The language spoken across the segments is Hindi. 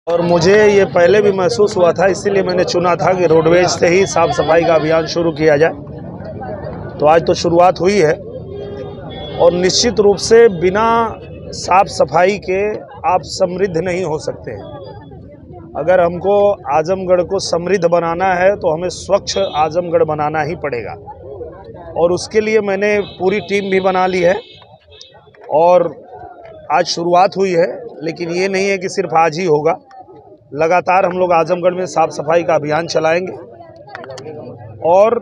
और मुझे ये पहले भी महसूस हुआ था, इसीलिए मैंने चुना था कि रोडवेज से ही साफ सफाई का अभियान शुरू किया जाए। तो आज तो शुरुआत हुई है और निश्चित रूप से बिना साफ सफाई के आप समृद्ध नहीं हो सकते हैं। अगर हमको आजमगढ़ को समृद्ध बनाना है तो हमें स्वच्छ आजमगढ़ बनाना ही पड़ेगा और उसके लिए मैंने पूरी टीम भी बना ली है और आज शुरुआत हुई है। लेकिन ये नहीं है कि सिर्फ आज ही होगा, लगातार हम लोग आजमगढ़ में साफ सफाई का अभियान चलाएंगे। और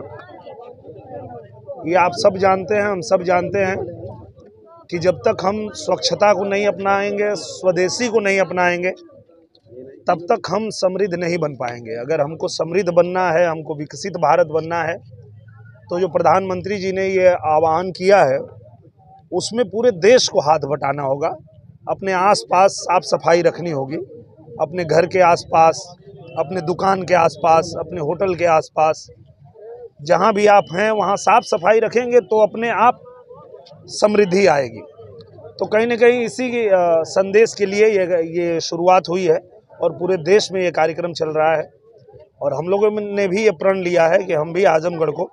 ये आप सब जानते हैं, हम सब जानते हैं कि जब तक हम स्वच्छता को नहीं अपनाएंगे, स्वदेशी को नहीं अपनाएंगे, तब तक हम समृद्ध नहीं बन पाएंगे। अगर हमको समृद्ध बनना है, हमको विकसित भारत बनना है, तो जो प्रधानमंत्री जी ने ये आह्वान किया है उसमें पूरे देश को हाथ बटाना होगा। अपने आसपास साफ सफाई रखनी होगी, अपने घर के आसपास, अपने दुकान के आसपास, अपने होटल के आसपास, जहाँ भी आप हैं वहाँ साफ सफाई रखेंगे तो अपने आप समृद्धि आएगी। तो कहीं न कहीं इसी संदेश के लिए ये शुरुआत हुई है और पूरे देश में ये कार्यक्रम चल रहा है। और हम लोगों ने भी ये प्रण लिया है कि हम भी आजमगढ़ को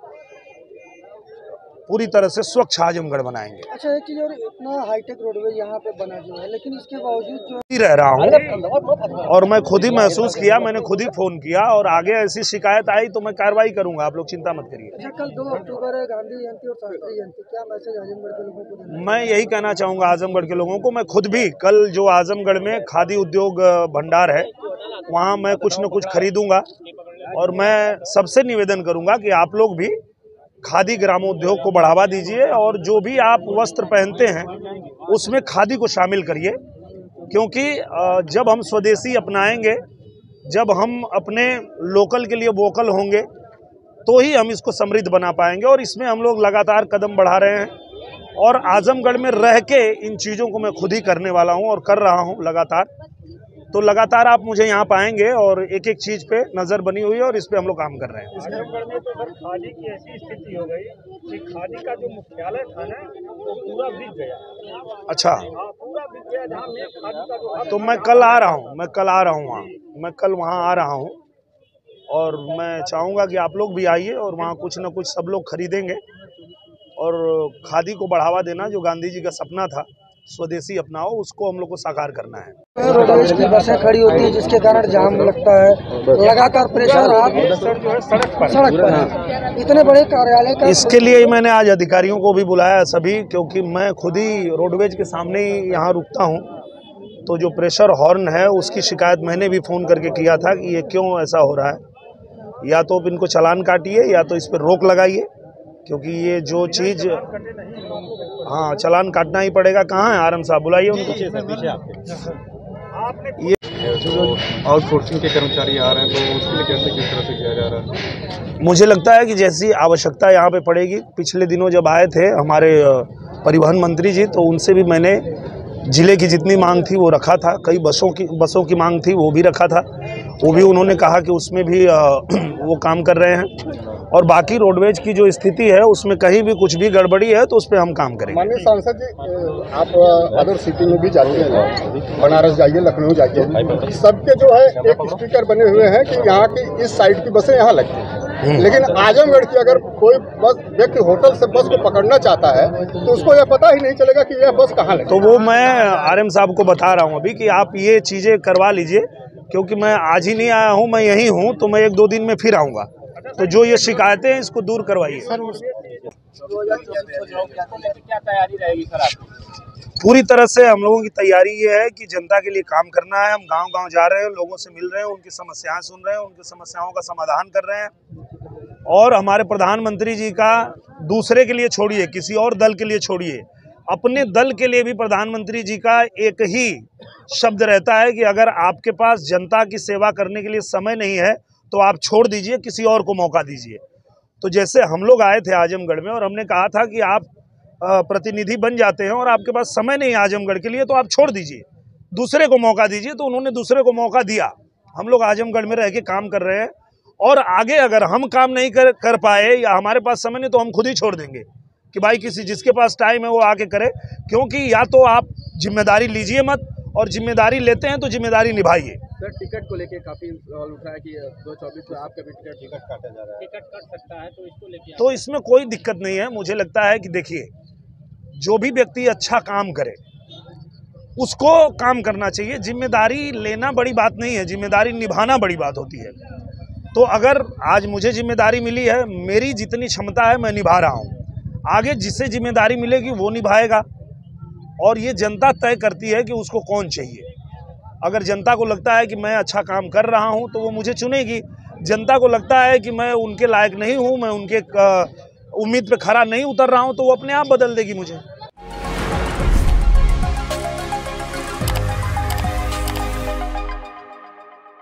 पूरी तरह से स्वच्छ आजमगढ़ बनाएंगे। अच्छा, एक चीज और, इतना हाईटेक रोडवेज यहाँ पे बना जो है, लेकिन इसके बावजूद जो ही रह रहा हूँ और मैं खुद ही महसूस किया, मैंने खुद ही फोन किया और आगे ऐसी शिकायत आई तो मैं कार्रवाई करूंगा, आप लोग चिंता मत करिए। अच्छा, कल 2 अक्टूबर है, गांधी जयंती और शास्त्री जयंती, क्या मैसेज आजमगढ़ के लोगों को देना? मैं यही कहना चाहूँगा आजमगढ़ के लोगों को। मैं खुद भी कल जो आजमगढ़ में खादी उद्योग भंडार है वहाँ मैं कुछ न कुछ खरीदूंगा और मैं सबसे निवेदन करूँगा कि आप लोग भी खादी ग्रामोद्योग को बढ़ावा दीजिए और जो भी आप वस्त्र पहनते हैं उसमें खादी को शामिल करिए। क्योंकि जब हम स्वदेशी अपनाएंगे, जब हम अपने लोकल के लिए वोकल होंगे, तो ही हम इसको समृद्ध बना पाएंगे। और इसमें हम लोग लगातार कदम बढ़ा रहे हैं और आजमगढ़ में रह के इन चीज़ों को मैं खुद ही करने वाला हूं और कर रहा हूं लगातार। तो लगातार आप मुझे यहाँ पाएंगे और एक एक चीज़ पे नज़र बनी हुई है और इस पे हम लोग काम कर रहे हैं। आजमगढ़ में तो सर खादी की ऐसी स्थिति हो गई कि खादी का जो मुख्यालय था ना वो पूरा बिक गया। अच्छा, पूरा बिक गया। जहाँ में खादी का जो तो मैं कल आ रहा हूँ, वहाँ मैं कल वहाँ आ रहा हूँ और मैं चाहूँगा कि आप लोग भी आइए और वहाँ कुछ न कुछ सब लोग खरीदेंगे और खादी को बढ़ावा देना, जो गांधी जी का सपना था स्वदेशी अपनाओ, उसको हम लोग को साकार करना है। रोडवेज की बसें खड़ी होती है जिसके कारण जाम लगता है, लगातार प्रेशर आप सड़क पर है। इतने बड़े कार्यालय का, इसके लिए मैंने आज अधिकारियों को भी बुलाया सभी, क्योंकि मैं खुद ही रोडवेज के सामने ही यहाँ रुकता हूँ। तो जो प्रेशर हॉर्न है उसकी शिकायत मैंने भी फ़ोन करके किया था कि ये क्यों ऐसा हो रहा है, या तो इनको चालान काटिए या तो इस पर रोक लगाइए, क्योंकि ये जो चीज़, हाँ चालान काटना ही पड़ेगा। कहाँ है आरएम साहब, बुलाइए उनको। ये जो आउटसोर्सिंग के कर्मचारी आ रहे हैं तो उसके लिए कैसे, किस तरह से किया जा रहा है? मुझे लगता है कि जैसी आवश्यकता यहाँ पे पड़ेगी। पिछले दिनों जब आए थे हमारे परिवहन मंत्री जी, तो उनसे भी मैंने ज़िले की जितनी मांग थी वो रखा था। कई बसों की मांग थी वो भी रखा था, वो भी उन्होंने कहा कि उसमें भी वो काम कर रहे हैं। और बाकी रोडवेज की जो स्थिति है उसमें कहीं भी कुछ भी गड़बड़ी है तो उस पर हम काम करेंगे। माननीय सांसद जी, आप अदर सिटी में भी जाते हैं, बनारस जाइए, लखनऊ जाइए, सबके जो है एक स्टिकर बने हुए हैं कि यहाँ की इस साइड की बसें यहाँ लगती हैं। लेकिन आजमगढ़ की अगर कोई बस व्यक्ति होटल से बस को पकड़ना चाहता है तो उसको यह पता ही नहीं चलेगा कि यह बस कहाँ लगती है। तो वो मैं आरएम साहब को बता रहा हूँ अभी कि आप ये चीज़ें करवा लीजिए, क्योंकि मैं आज ही नहीं आया हूँ, मैं यहीं हूँ, तो मैं 1-2 दिन में फिर आऊँगा। तो जो ये शिकायतें हैं इसको दूर करवाइए। क्या तैयारी रहेगी सर आपकी? पूरी तरह से हम लोगों की तैयारी ये है कि जनता के लिए काम करना है। हम गांव-गांव जा रहे हैं, लोगों से मिल रहे हैं, उनकी समस्याएं सुन रहे हैं, उनकी समस्याओं का समाधान कर रहे हैं। और हमारे प्रधानमंत्री जी का दूसरे के लिए छोड़िए, किसी और दल के लिए छोड़िए, अपने दल के लिए भी प्रधानमंत्री जी का एक ही शब्द रहता है कि अगर आपके पास जनता की सेवा करने के लिए समय नहीं है तो आप छोड़ दीजिए, किसी और को मौका दीजिए। तो जैसे हम लोग आए थे आजमगढ़ में और हमने कहा था कि आप प्रतिनिधि बन जाते हैं और आपके पास समय नहीं आजमगढ़ के लिए, तो आप छोड़ दीजिए, दूसरे को मौका दीजिए। तो उन्होंने दूसरे को मौका दिया। हम लोग आजमगढ़ में रह के काम कर रहे हैं और आगे अगर हम काम नहीं कर पाए या हमारे पास समय नहीं तो हम खुद ही छोड़ देंगे कि भाई जिसके पास टाइम है वो आके करे। क्योंकि या तो आप जिम्मेदारी लीजिए मत और जिम्मेदारी लेते हैं तो जिम्मेदारी निभाइए। सर, टिकट को लेके काफी सवाल उठा है कि 224 में आपका भी टिकट काटा जा रहा है, टिकट कट सकता है, तो इसको लेके तो इसमें कोई दिक्कत नहीं है। मुझे लगता है कि देखिए, जो भी व्यक्ति अच्छा काम करे उसको काम करना चाहिए। जिम्मेदारी लेना बड़ी बात नहीं है, जिम्मेदारी निभाना बड़ी बात होती है। तो अगर आज मुझे जिम्मेदारी मिली है, मेरी जितनी क्षमता है मैं निभा रहा हूँ, आगे जिससे जिम्मेदारी मिलेगी वो निभाएगा, और ये जनता तय करती है कि उसको कौन चाहिए। अगर जनता को लगता है कि मैं अच्छा काम कर रहा हूँ तो वो मुझे चुनेगी। जनता को लगता है कि मैं उनके लायक नहीं हूँ, मैं उनके उम्मीद पे खरा नहीं उतर रहा हूँ, तो वो अपने आप बदल देगी मुझे।